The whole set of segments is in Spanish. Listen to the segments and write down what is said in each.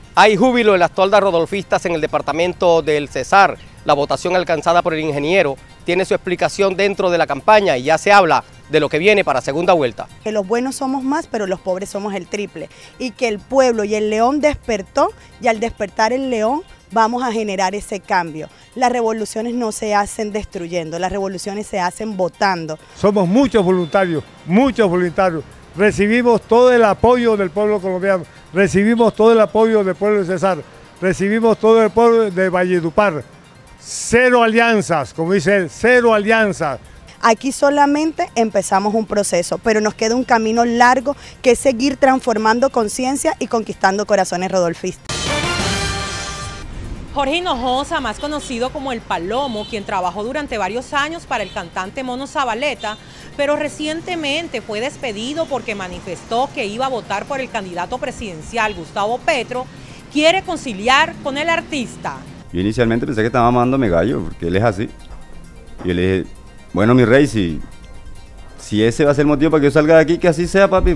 Hay júbilo en las toldas rodolfistas en el departamento del Cesar. La votación alcanzada por el ingeniero tiene su explicación dentro de la campaña y ya se habla de lo que viene para segunda vuelta. Que los buenos somos más, pero los pobres somos el triple. Y que el pueblo y el león despertó, y al despertar el león vamos a generar ese cambio. Las revoluciones no se hacen destruyendo, las revoluciones se hacen votando. Somos muchos voluntarios, recibimos todo el apoyo del pueblo colombiano, recibimos todo el apoyo del pueblo de Cesar, recibimos todo el pueblo de Valledupar. Cero alianzas, como dice él, cero alianzas. Aquí solamente empezamos un proceso, pero nos queda un camino largo que es seguir transformando conciencia y conquistando corazones rodolfistas. Jorge Hinojosa, más conocido como El Palomo, quien trabajó durante varios años para el cantante Mono Zabaleta, pero recientemente fue despedido porque manifestó que iba a votar por el candidato presidencial Gustavo Petro, quiere conciliar con el artista. Yo inicialmente pensé que estaba mamándome gallo, porque él es así. Yo le dije, bueno, mi rey, si ese va a ser el motivo para que yo salga de aquí, que así sea, papi.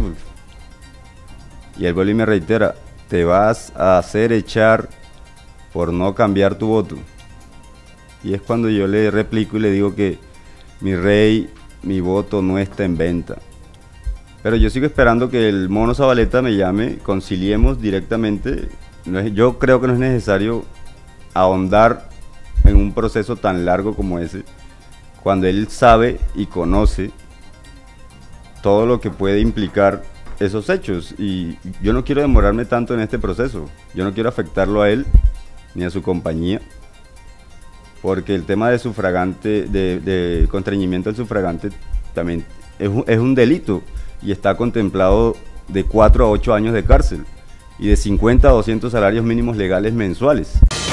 Y él vuelve y me reitera, te vas a hacer echar por no cambiar tu voto. Y es cuando yo le replico y le digo que, mi rey, mi voto no está en venta. Pero yo sigo esperando que el Mono Zabaleta me llame, conciliemos directamente. Yo creo que no es necesario ahondar en un proceso tan largo como ese, cuando él sabe y conoce todo lo que puede implicar esos hechos. Y yo no quiero demorarme tanto en este proceso, yo no quiero afectarlo a él ni a su compañía, porque el tema de sufragante, de constreñimiento del sufragante también es un delito y está contemplado de 4 a 8 años de cárcel y de 50 a 200 salarios mínimos legales mensuales.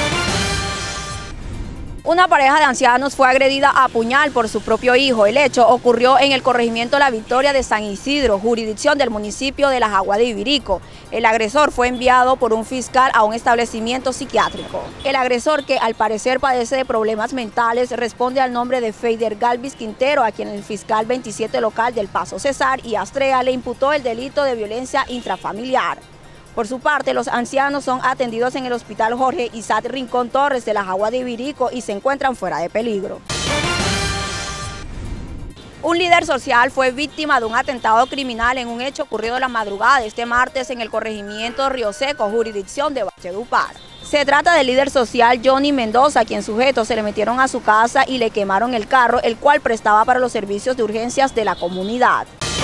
Una pareja de ancianos fue agredida a puñal por su propio hijo. El hecho ocurrió en el corregimiento La Victoria de San Isidro, jurisdicción del municipio de Las Aguas de Ibirico. El agresor fue enviado por un fiscal a un establecimiento psiquiátrico. El agresor, que al parecer padece de problemas mentales, responde al nombre de Feider Galvis Quintero, a quien el fiscal 27 local del Paso Cesar y Astrea le imputó el delito de violencia intrafamiliar. Por su parte, los ancianos son atendidos en el Hospital Jorge Isaac Rincón Torres de Las Aguas de Ibirico y se encuentran fuera de peligro. Un líder social fue víctima de un atentado criminal en un hecho ocurrido la madrugada de este martes en el corregimiento Río Seco, jurisdicción de Valledupar. Se trata del líder social Johnny Mendoza, quien sujetos se le metieron a su casa y le quemaron el carro, el cual prestaba para los servicios de urgencias de la comunidad.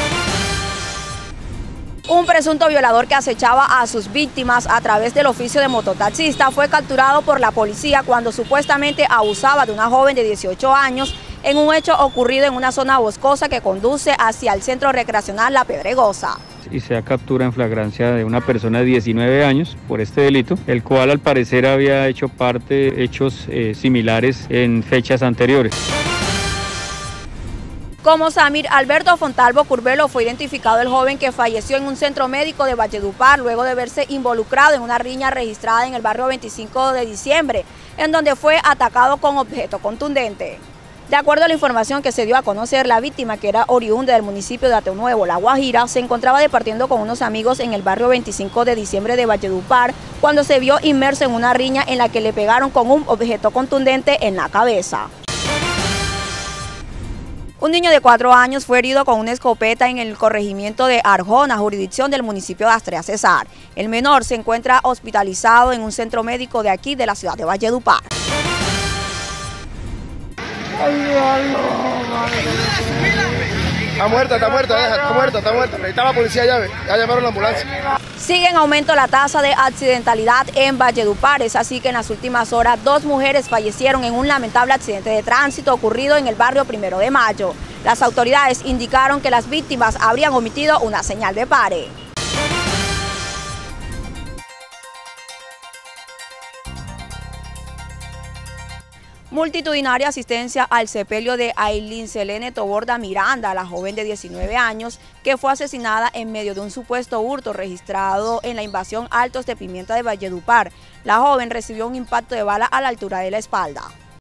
Un presunto violador que acechaba a sus víctimas a través del oficio de mototaxista fue capturado por la policía cuando supuestamente abusaba de una joven de 18 años en un hecho ocurrido en una zona boscosa que conduce hacia el centro recreacional La Pedregosa. Y se captura en flagrancia de una persona de 19 años por este delito, el cual al parecer había hecho parte de hechos similares en fechas anteriores. Como Samir Alberto Fontalvo Curvelo fue identificado el joven que falleció en un centro médico de Valledupar luego de verse involucrado en una riña registrada en el barrio 25 de diciembre, en donde fue atacado con objeto contundente. De acuerdo a la información que se dio a conocer, la víctima, que era oriunda del municipio de Atenuevo, La Guajira, se encontraba departiendo con unos amigos en el barrio 25 de diciembre de Valledupar cuando se vio inmerso en una riña en la que le pegaron con un objeto contundente en la cabeza. Un niño de 4 años fue herido con una escopeta en el corregimiento de Arjona, jurisdicción del municipio de Astrea Cesar. El menor se encuentra hospitalizado en un centro médico de aquí, de la ciudad de Valledupar. Está muerta, Necesita la policía, ya llamaron la ambulancia. Sigue en aumento la tasa de accidentalidad en Valledupar, es así que en las últimas horas 2 mujeres fallecieron en un lamentable accidente de tránsito ocurrido en el barrio 1 de Mayo. Las autoridades indicaron que las víctimas habrían omitido una señal de pare. Multitudinaria asistencia al sepelio de Ailín Selene Toborda Miranda, la joven de 19 años que fue asesinada en medio de un supuesto hurto registrado en la invasión Altos de Pimienta de Valledupar. La joven recibió un impacto de bala a la altura de la espalda.